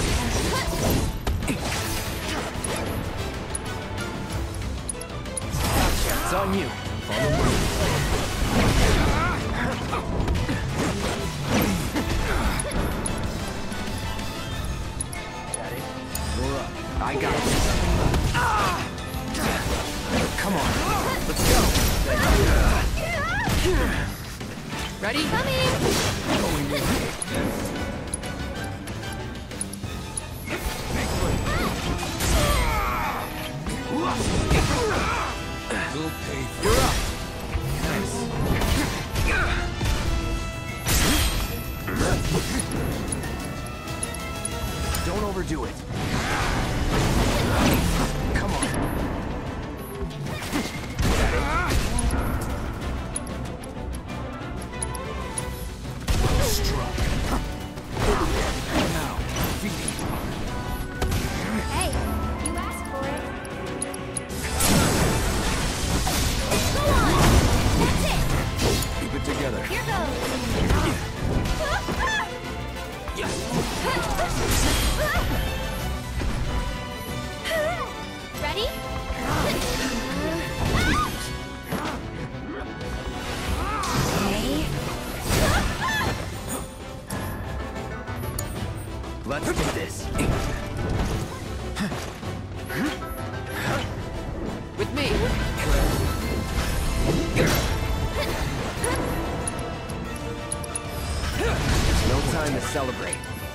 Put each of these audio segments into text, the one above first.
It's on you. Follow me. Daddy, you're up. I got it. Come on. Let's go. Ready? Coming! Going with me. We'll pay for You're up! Nice. Don't overdo it. Come on. Struck. Now, feeding. Hey, you asked for it. Go on! That's it! Keep it together. Here goes! Ready? Okay. Let's do this. With me. There's no time to celebrate.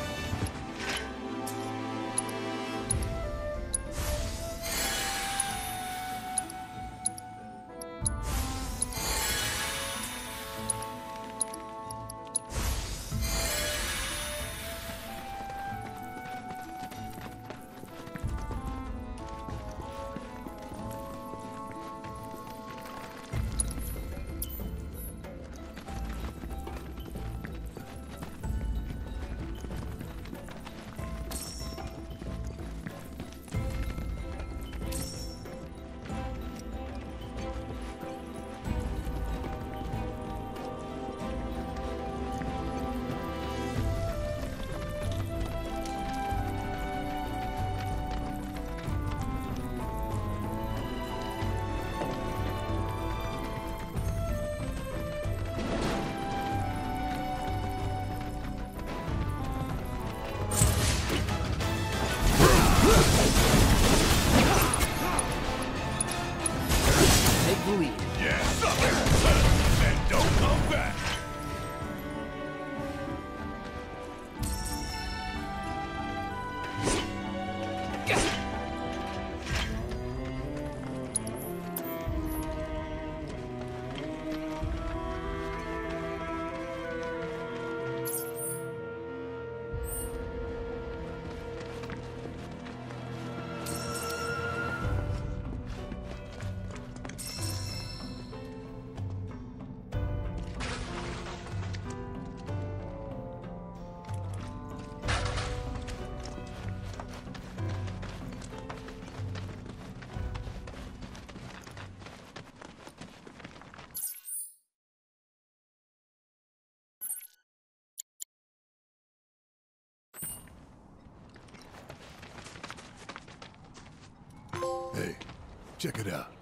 Hey, check it out.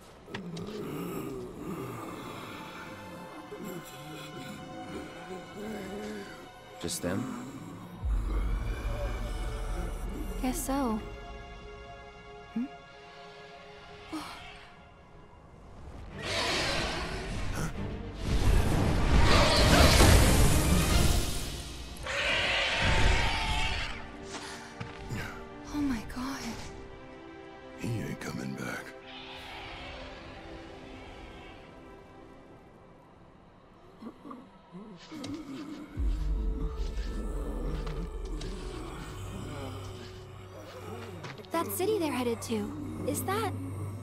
Just them? Guess so. Oh my god. He ain't coming back. That city they're headed to, is that...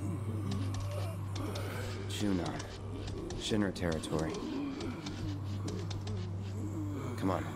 Junon. Shinra territory. Come on.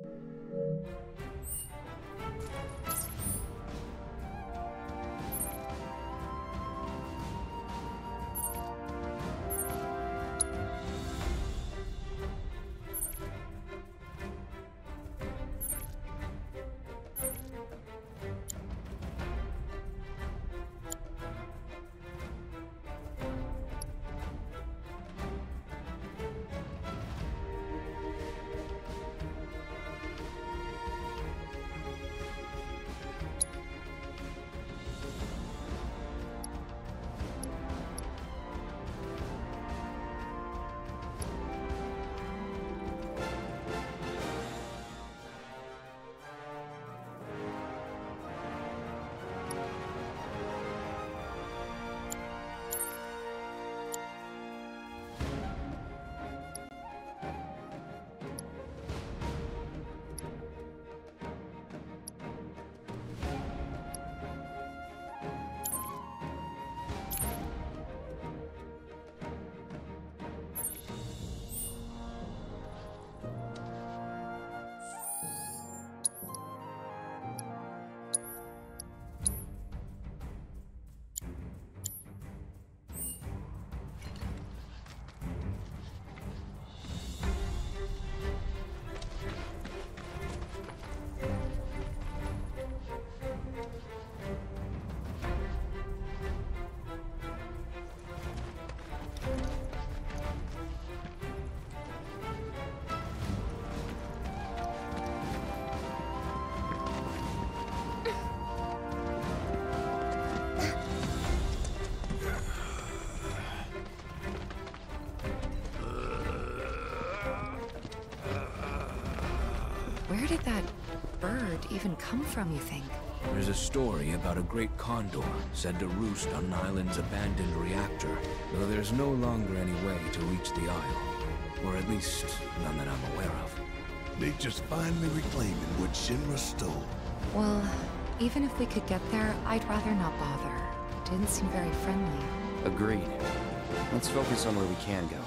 Where did that bird even come from, you think? There's a story about a great condor said to roost on an island's abandoned reactor, though there's no longer any way to reach the isle. Or at least, none that I'm aware of. Nature's finally reclaiming what Shinra stole. Well, even if we could get there, I'd rather not bother. Didn't seem very friendly. Agreed. Let's focus on where we can go.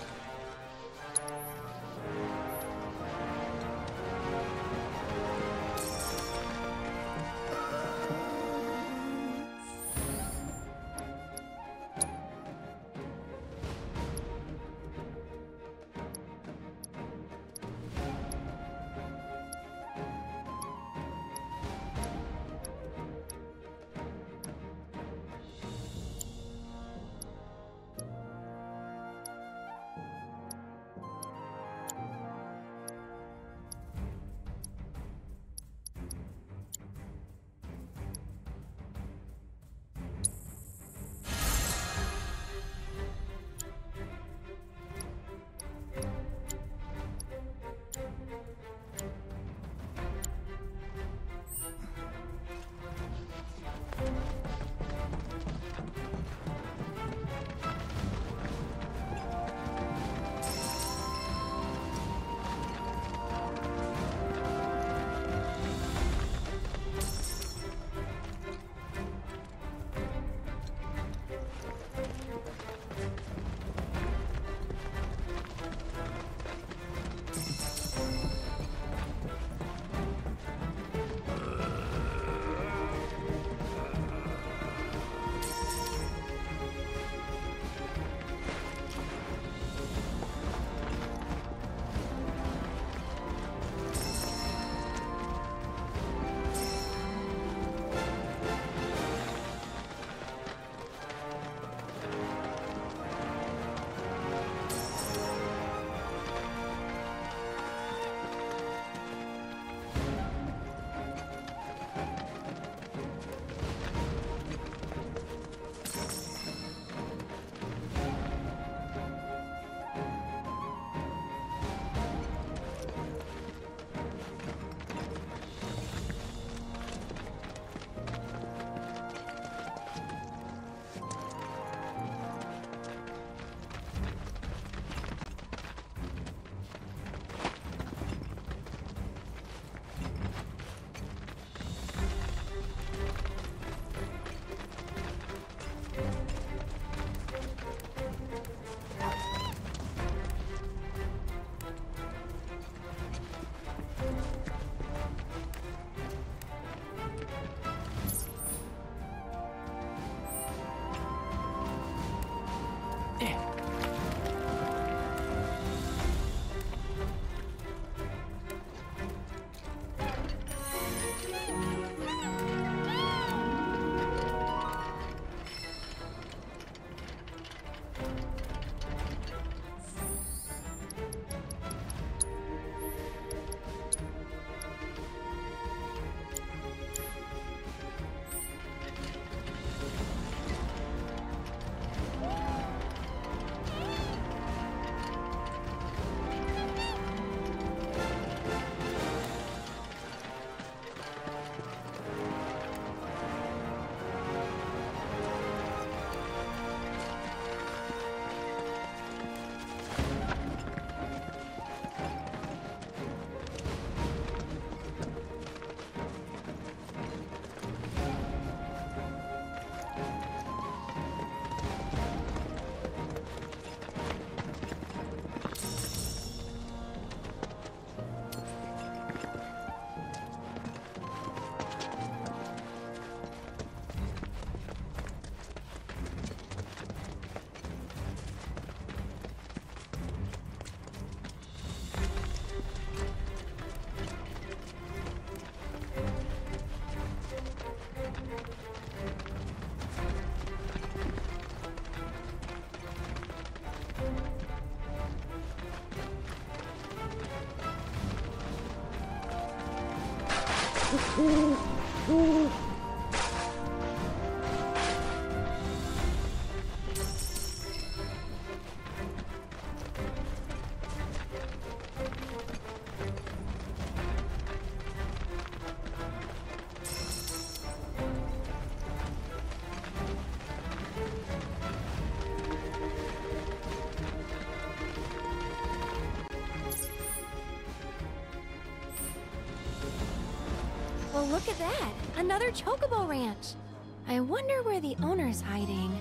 Well, look at that! Another chocobo ranch! I wonder where the owner's hiding.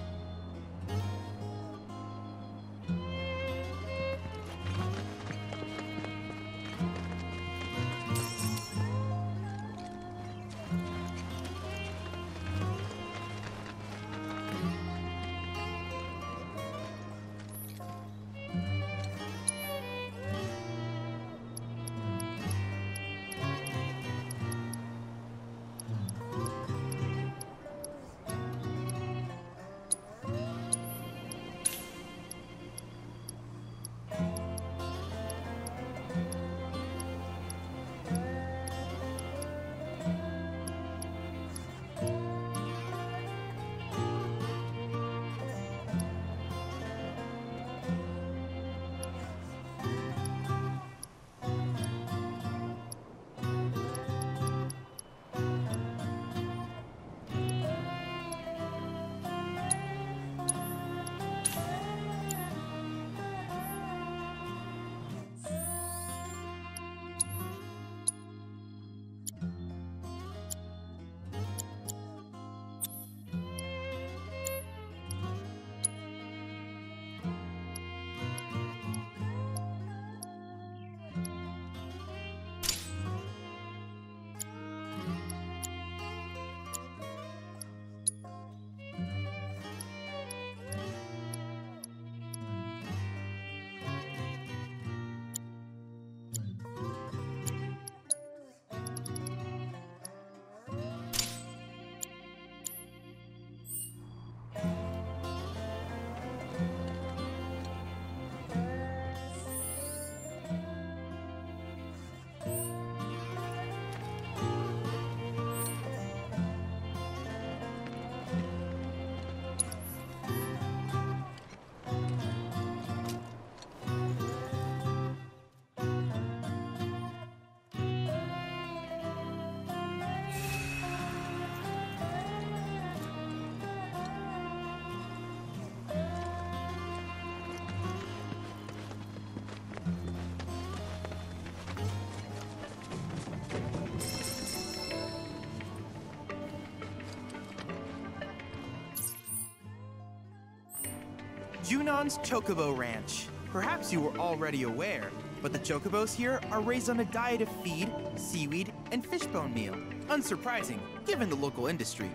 Junon's Chocobo Ranch. Perhaps you were already aware, but the chocobos here are raised on a diet of feed, seaweed, and fishbone meal. Unsurprising, given the local industry.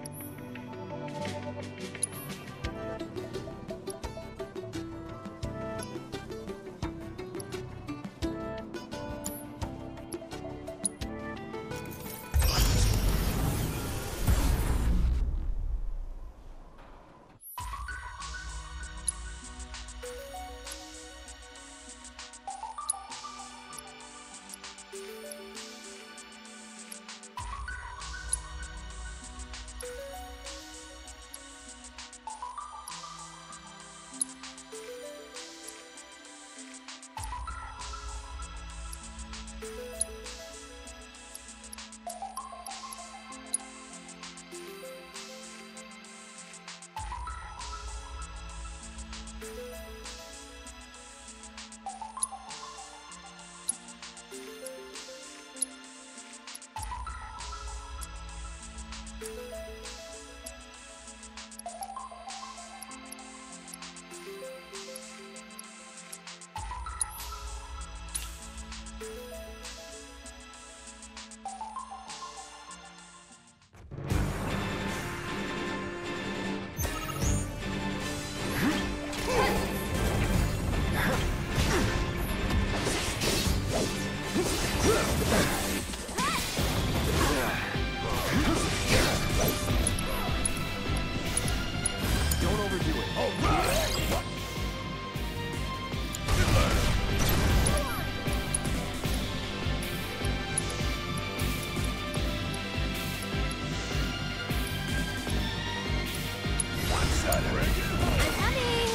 I'm coming!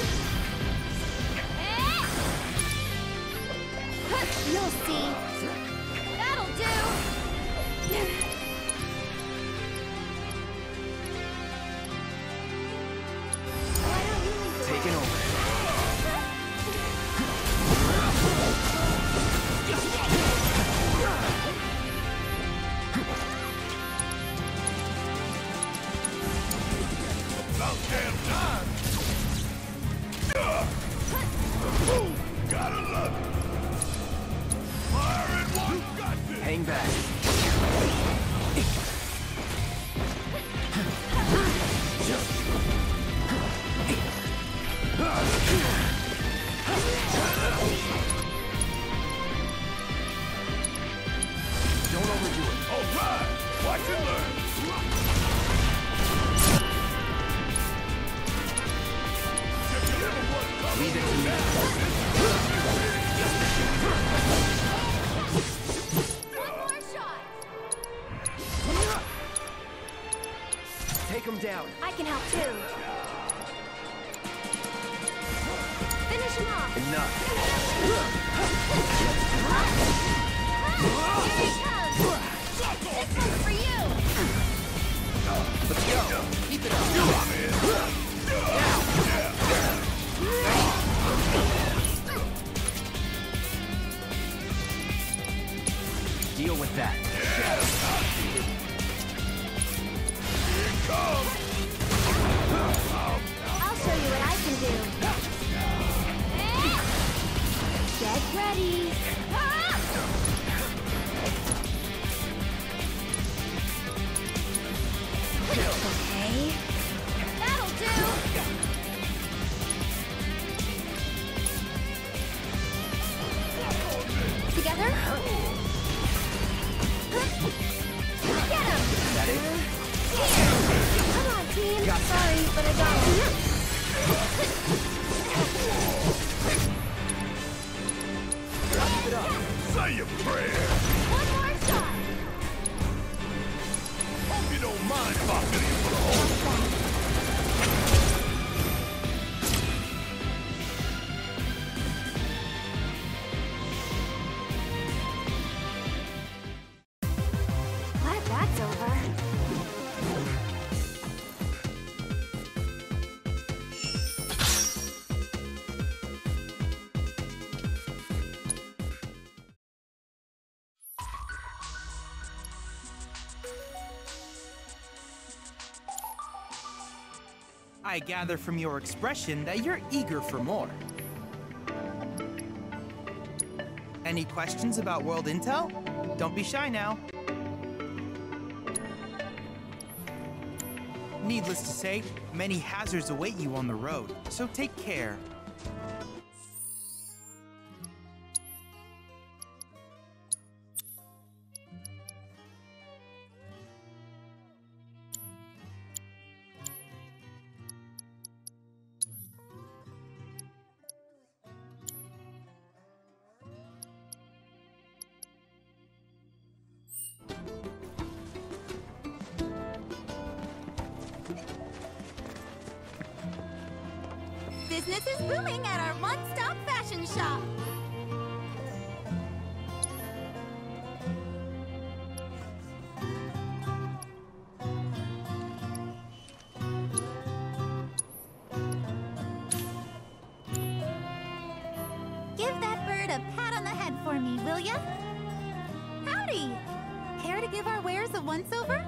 You'll see. That'll do! Taking over. About damn time! Gotta love it! Fire and one, got this! Hang back. Don't overdo it. All right! Watch and learn! Leave it to me. One more shot! Take him down. I can help too. Finish him off. Enough. Here he comes! This one's for you! Let's go. Keep it up. Deal with that. I'll show you what I can do. Get ready. Okay. That'll do. Together? Get him! Is that it? Here! Come on, team! Sorry, but I got him. Keep it up. Say your prayer! One more shot! Hope you don't mind if I fill you for the whole. Glad that's over. I gather from your expression that you're eager for more. Any questions about world intel? Don't be shy now. Needless to say, many hazards await you on the road, so take care. Business is booming at our one-stop fashion shop. Give that bird a pat on the head for me, will ya? Howdy! Care to give our wares a once-over?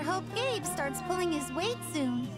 hope Gabe starts pulling his weight soon.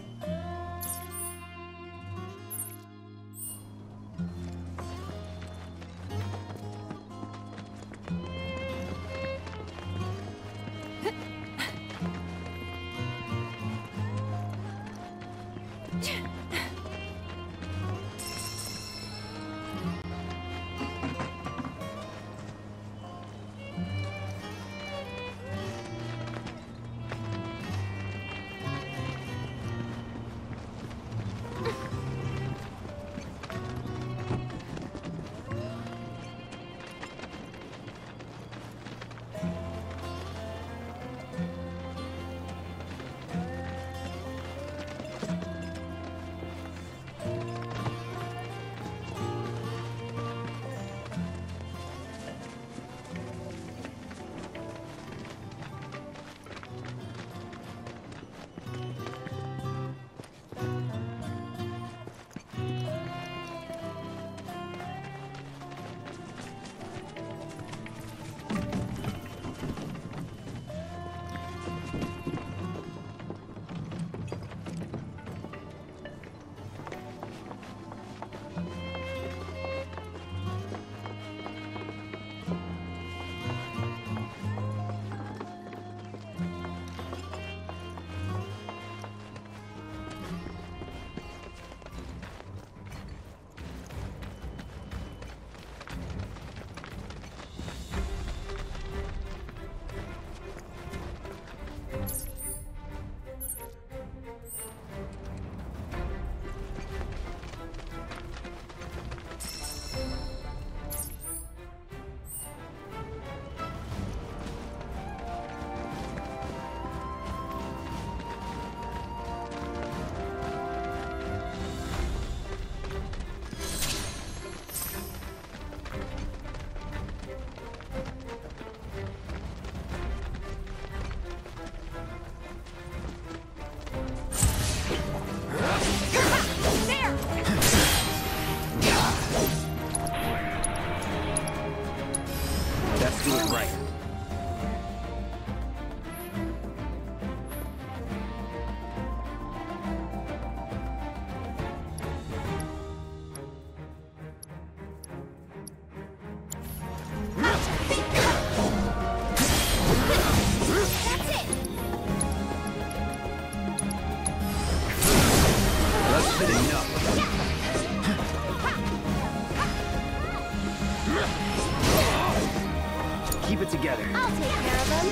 Keep it together. I'll take care of them.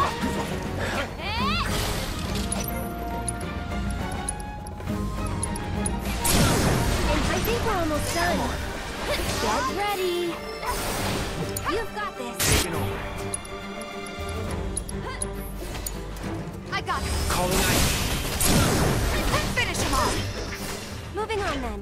And I think we're almost done. Get ready. You've got this. Taking over. I got it. Calling ice. Finish him off. Moving on then.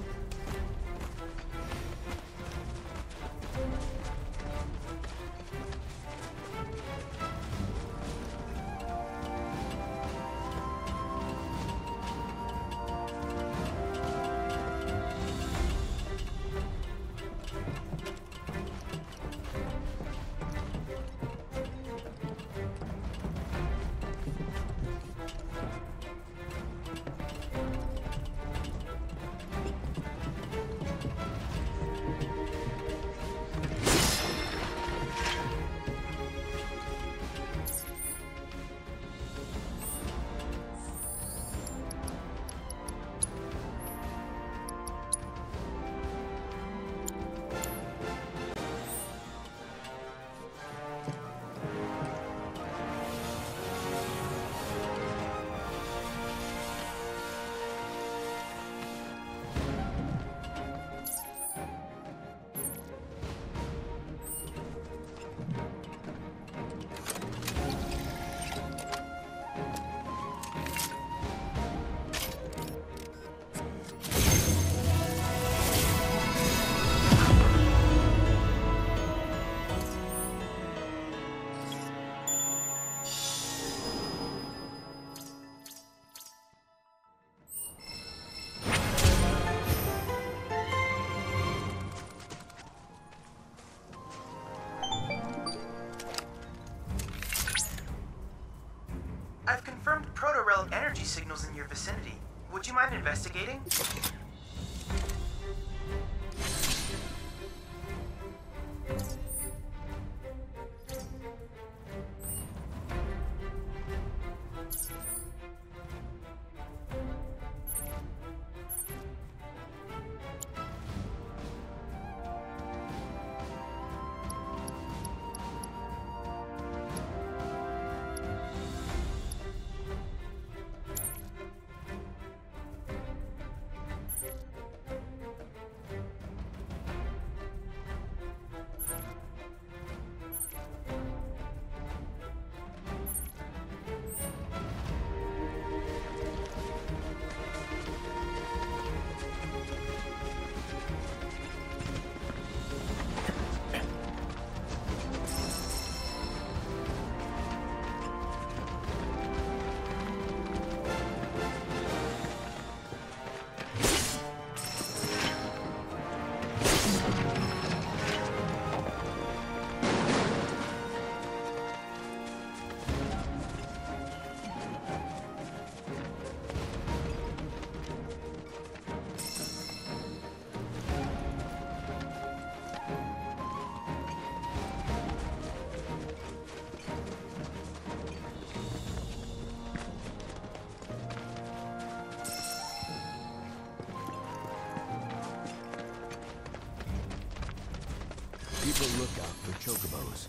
signals in your vicinity. Would you mind investigating? Keep a lookout for chocobos.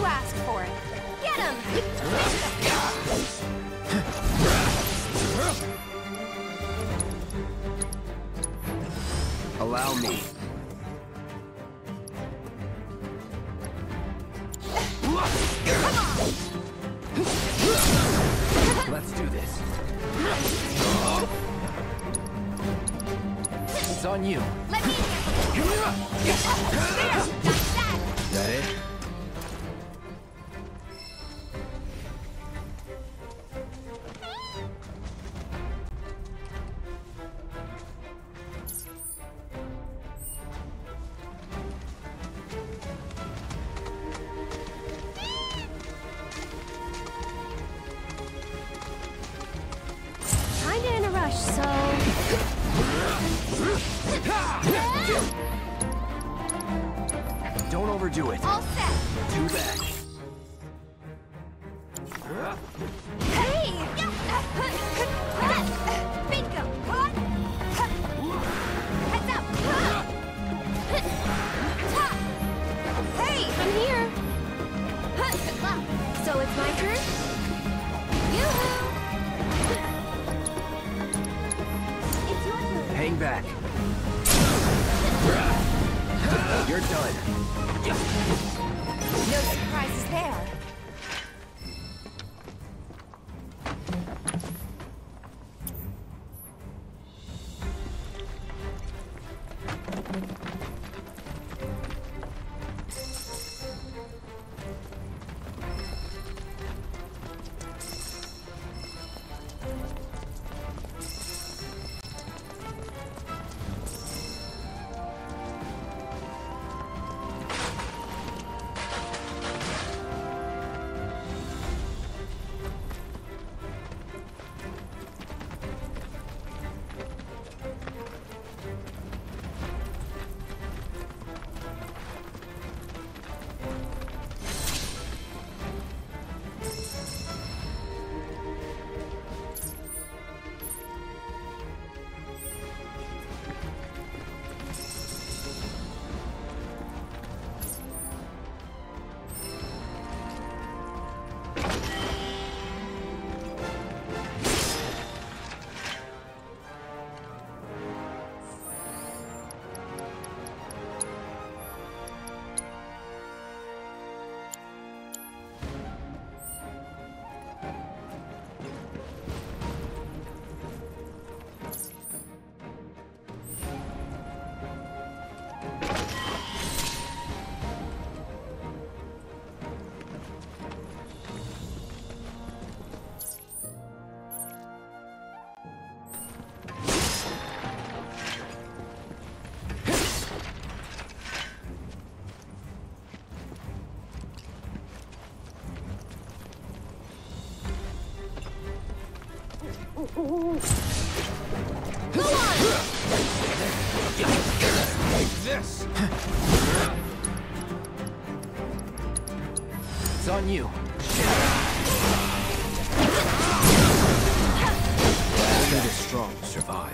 asked for it. Get him! Allow me. Let's do this. It's on you. Let me handle it. There! That's that! Is that it? Kinda in a rush, so... Don't overdo it. All set! Too bad. Hey! Bingo! Heads up! Hey! I'm here! So it's my turn? Yoo-hoo! It's your turn! Hang back. You're done. No surprises there. Go on! This! It's on you. Who is strong survive.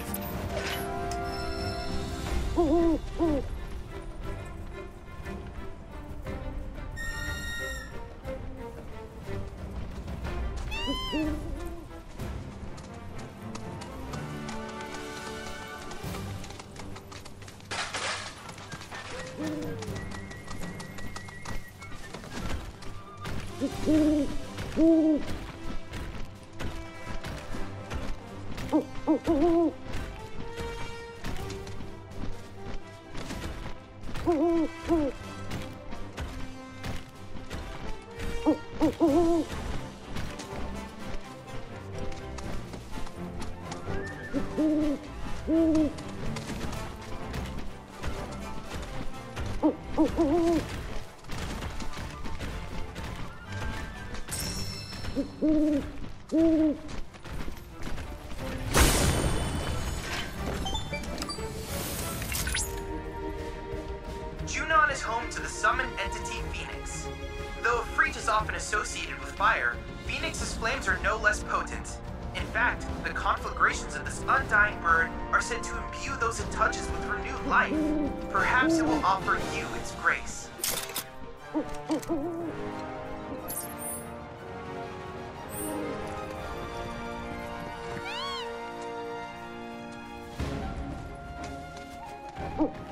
Junon is home to the summoned entity Phoenix. Though a Freak is often associated with fire, Phoenix's flames are no less potent. In fact, the conflagrations of this undying bird are said to imbue those it touches with renewed life. Perhaps it will offer you its grace.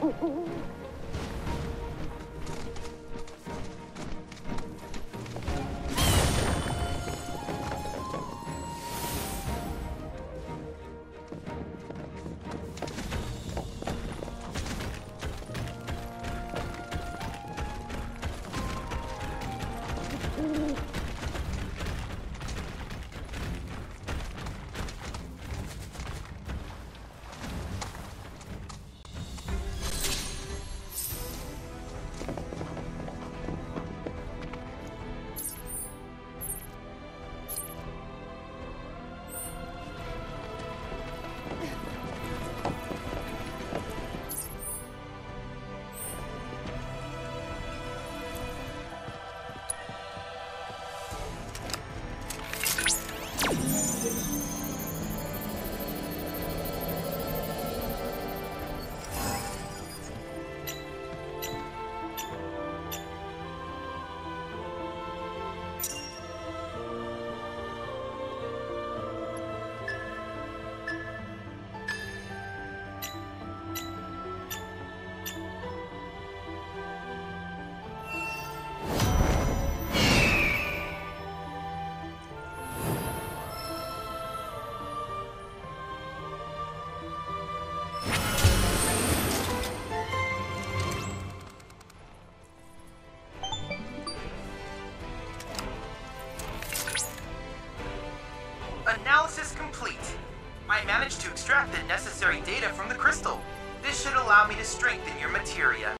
Analysis complete. I managed to extract the necessary data from the crystal. This should allow me to strengthen your materia.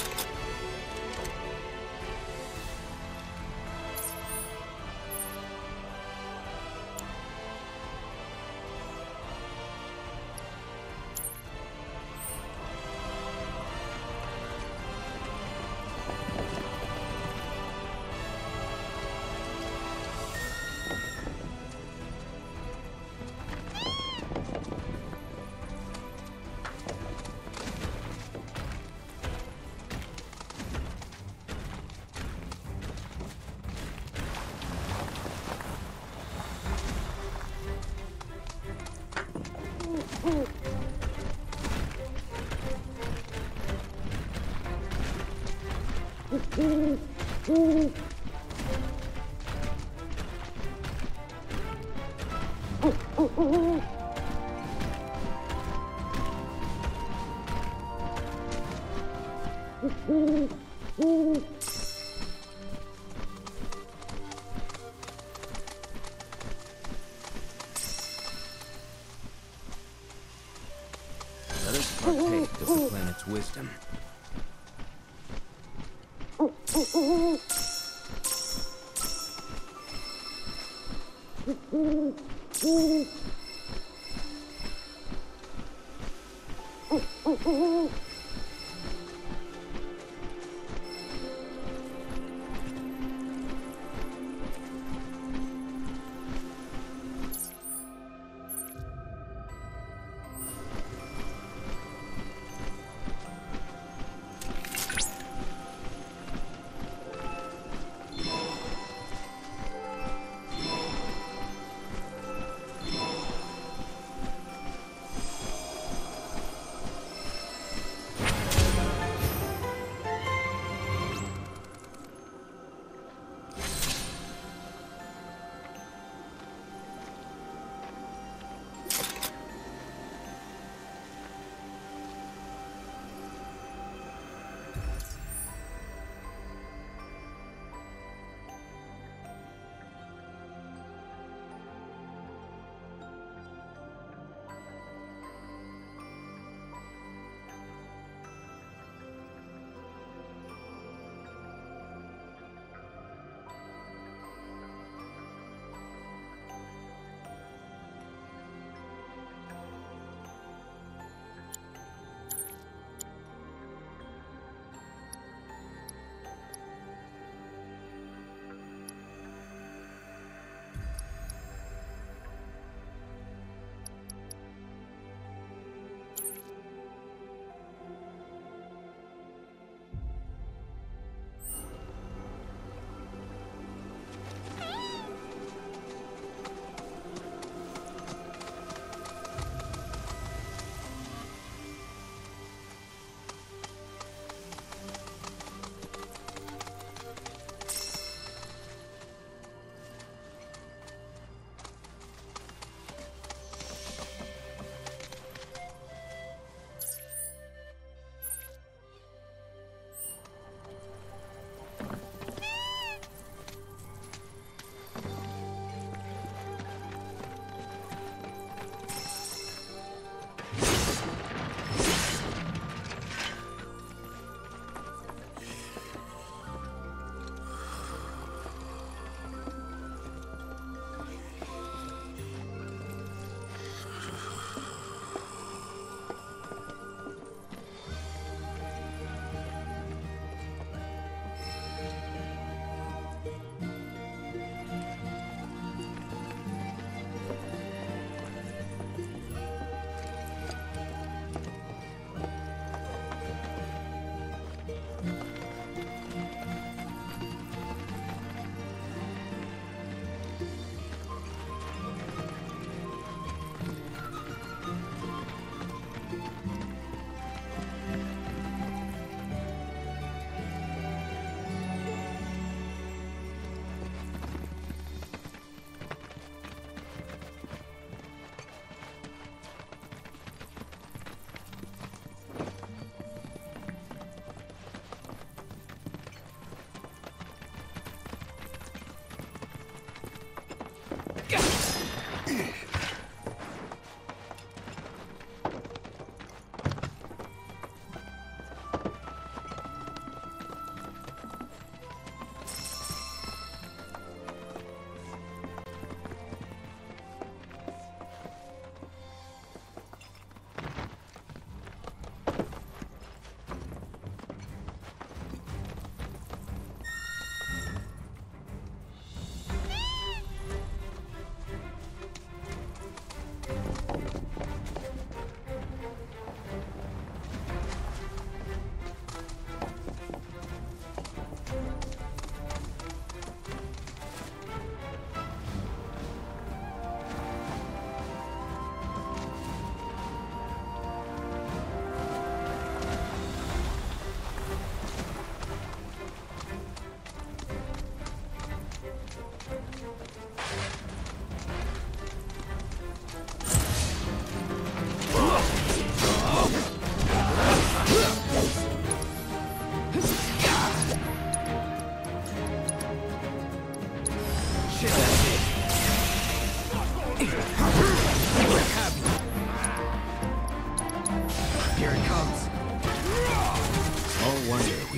Let us partake of the planet's wisdom.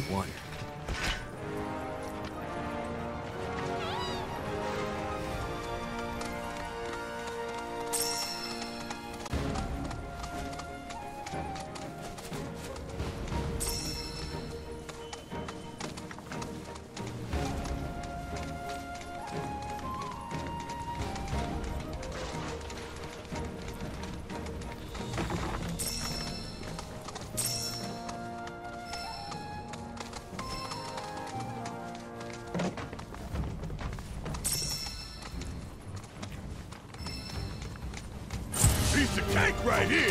won. Piece of cake right here!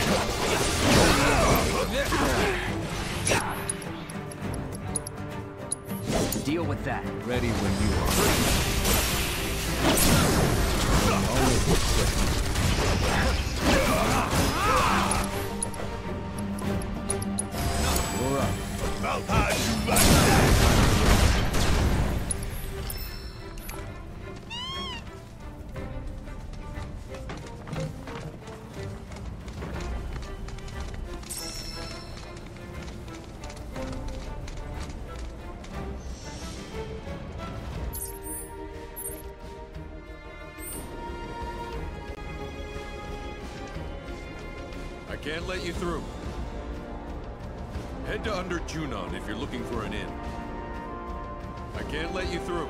Deal with that. Ready when you are. You're up. About how you like that! I can't let you through. Head to under Junon if you're looking for an inn. I can't let you through.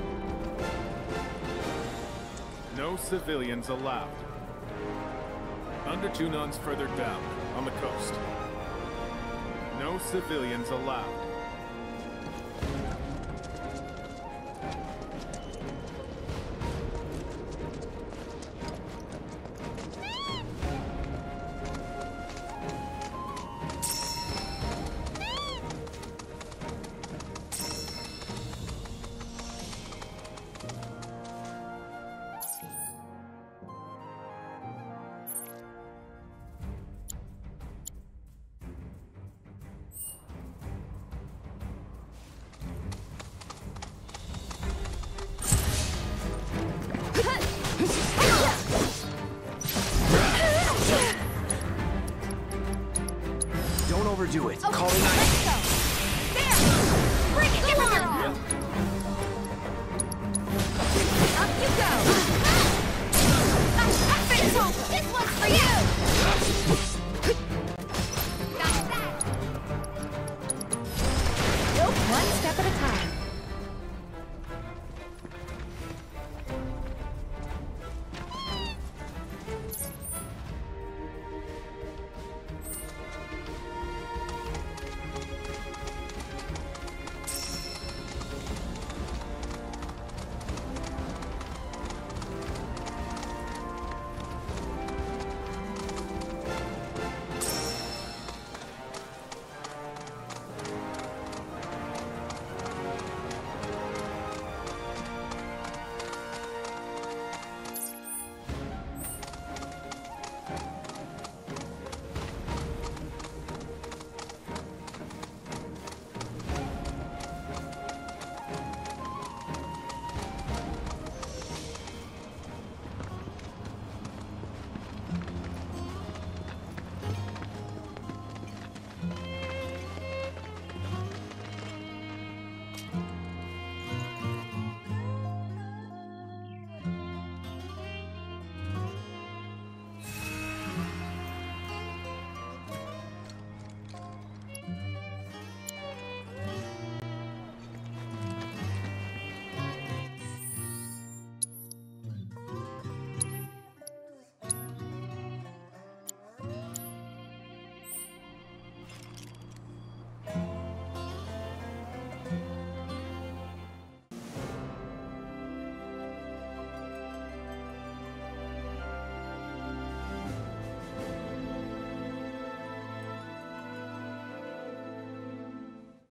No civilians allowed. Under Junon's further down, on the coast. No civilians allowed. Don't overdo it. Calling out